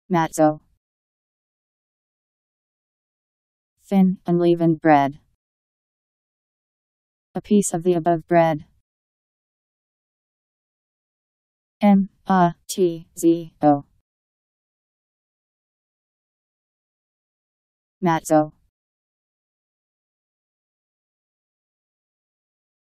Matzo. Thin, unleavened bread. A piece of the above bread. M-A-T-Z-O. Matzo.